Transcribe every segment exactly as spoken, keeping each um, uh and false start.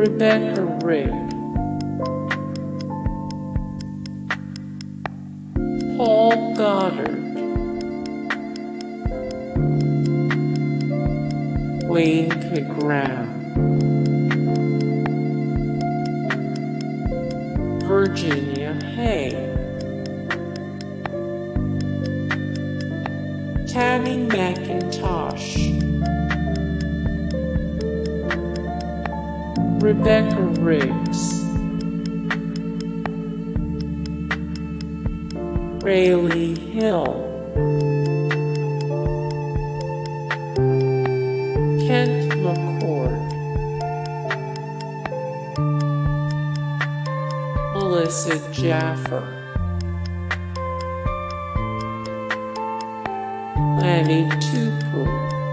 Rebecca Rick, Paul Goddard, Wayne Cagram, Virginia Hay, Tammy McIntosh, Rebecca Riggs, Rayleigh Hill, Kent McCord, Melissa Jaffer, Lanny Tupu,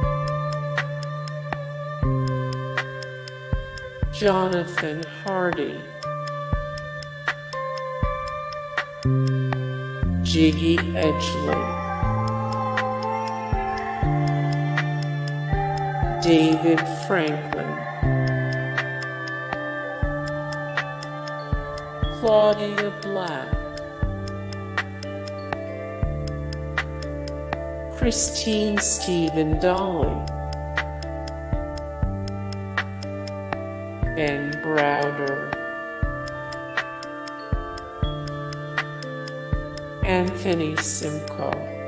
Jonathan Hardy, Gigi Edgley, David Franklin, Claudia Black, Christine Stephen Dolly, Ben Browder, Anthony Simcoe.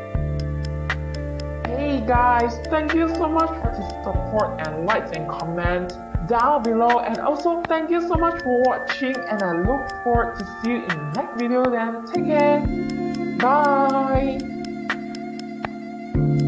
Hey guys, thank you so much for the support and likes and comments down below, and also thank you so much for watching, and I look forward to see you in the next video. Then take care, bye.